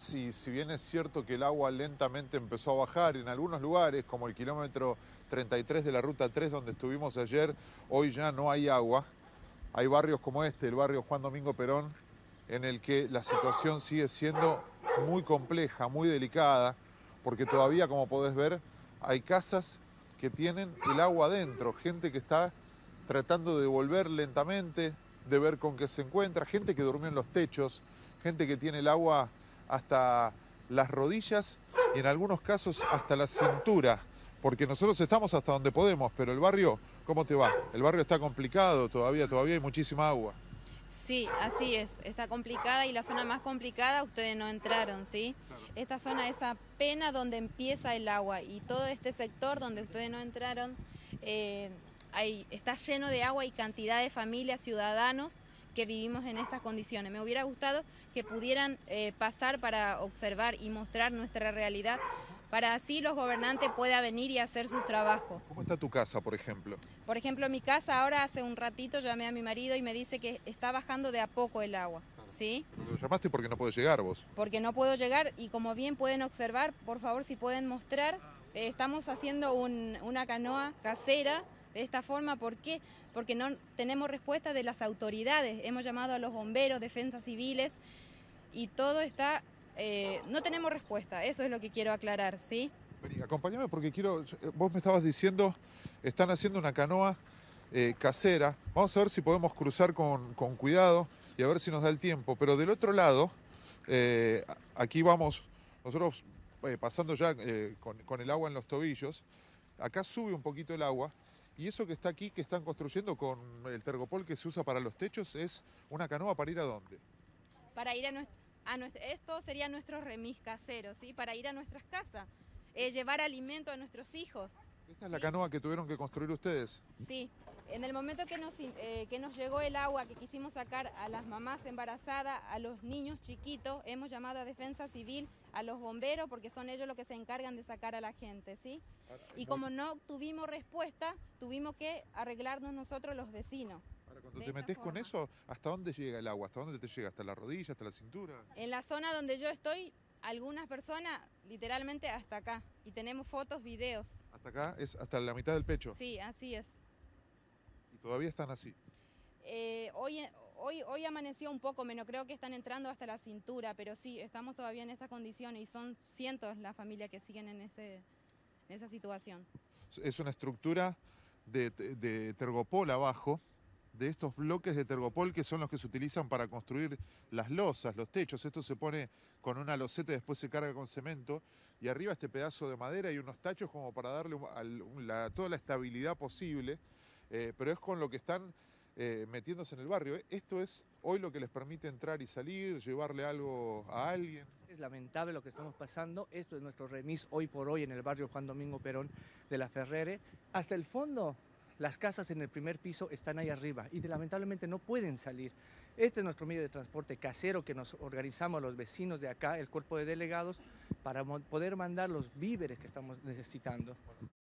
Sí, si bien es cierto que el agua lentamente empezó a bajar en algunos lugares, como el kilómetro 33 de la Ruta 3 donde estuvimos ayer, hoy ya no hay agua. Hay barrios como este, el barrio Juan Domingo Perón, en el que la situación sigue siendo muy compleja, muy delicada, porque todavía, como podés ver, hay casas que tienen el agua adentro, gente que está tratando de volver lentamente, de ver con qué se encuentra, gente que durmió en los techos, gente que tiene el agua hasta las rodillas y en algunos casos hasta la cintura, porque nosotros estamos hasta donde podemos, pero el barrio, ¿cómo te va? El barrio está complicado todavía hay muchísima agua. Sí, así es, está complicada y la zona más complicada ustedes no entraron, ¿sí? Claro. Esta zona es apenas donde empieza el agua y todo este sector donde ustedes no entraron eh, está lleno de agua y cantidad de familias, ciudadanos que vivimos en estas condiciones. Me hubiera gustado que pudieran pasar para observar y mostrar nuestra realidad, para así los gobernantes puedan venir y hacer sus trabajos. ¿Cómo está tu casa, por ejemplo? Por ejemplo, en mi casa ahora hace un ratito llamé a mi marido y me dice que está bajando de a poco el agua, Claro. ¿sí? Pero lo llamaste porque no podés llegar vos. Porque no puedo llegar y como bien pueden observar, por favor si pueden mostrar, estamos haciendo una canoa casera de esta forma. ¿Por qué? Porque no tenemos respuesta de las autoridades. Hemos llamado a los bomberos, defensas civiles y todo está, no tenemos respuesta. Eso es lo que quiero aclarar, ¿sí? Vení, acompáñame porque quiero, vos me estabas diciendo, están haciendo una canoa casera. Vamos a ver si podemos cruzar con cuidado y a ver si nos da el tiempo. Pero del otro lado, aquí vamos, nosotros pasando ya con el agua en los tobillos, acá sube un poquito el agua. Y eso que está aquí, que están construyendo con el tergopol que se usa para los techos, es una canoa para ir a dónde. Para ir esto sería nuestro remis casero, ¿sí? Para ir a nuestras casas, llevar alimento a nuestros hijos, Esta es la ¿sí? canoa que tuvieron que construir ustedes. Sí, en el momento que nos llegó el agua, que quisimos sacar a las mamás embarazadas, a los niños chiquitos, hemos llamado a Defensa Civil, a los bomberos, porque son ellos los que se encargan de sacar a la gente, ¿sí? Y No. como no tuvimos respuesta, tuvimos que arreglarnos nosotros los vecinos, Ahora, cuando de te esta metes con forma. eso, ¿hasta dónde llega el agua? ¿Hasta dónde te llega? ¿Hasta la rodilla? ¿Hasta la cintura? En la zona donde yo estoy, algunas personas literalmente hasta acá, y tenemos fotos, videos. Hasta acá es hasta la mitad del pecho. Sí, así es. Y todavía están así. Hoy amaneció un poco menos, creo que están entrando hasta la cintura, pero sí, estamos todavía en estas condiciones y son cientos las familias que siguen en esa situación. Es una estructura de tergopol abajo, de estos bloques de tergopol que son los que se utilizan para construir las losas, los techos. Esto se pone con una loseta y después se carga con cemento. Y arriba este pedazo de madera y unos tachos como para darle toda la estabilidad posible. Pero es con lo que están metiéndose en el barrio. Esto es hoy lo que les permite entrar y salir, llevarle algo a alguien. Es lamentable lo que estamos pasando. Esto es nuestro remis hoy por hoy en el barrio Juan Domingo Perón de la Ferrere. Hasta el fondo, las casas en el primer piso están ahí arriba y lamentablemente no pueden salir. Este es nuestro medio de transporte casero que nos organizamos los vecinos de acá, el cuerpo de delegados, para poder mandar los víveres que estamos necesitando.